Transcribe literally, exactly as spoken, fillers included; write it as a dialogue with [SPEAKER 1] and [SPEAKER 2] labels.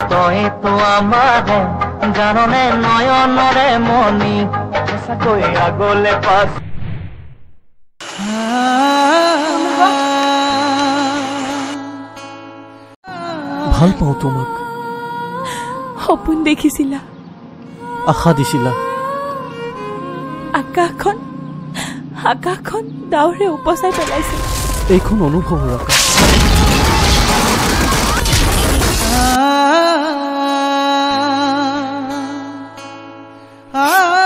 [SPEAKER 1] তই তো আমারে জাননে নয়নরে মনি সঁচাকৈ আগলে পাছ
[SPEAKER 2] ভাল পাওঁ তোমাক।
[SPEAKER 3] সপোন দেখিছিলা,
[SPEAKER 2] আশা দিছিলা,
[SPEAKER 3] আকাশখন আকাশখন ডাৱৰে উপচাই পেলাইছে।
[SPEAKER 2] এইখন অনুভৱৰ আকাশ। Ah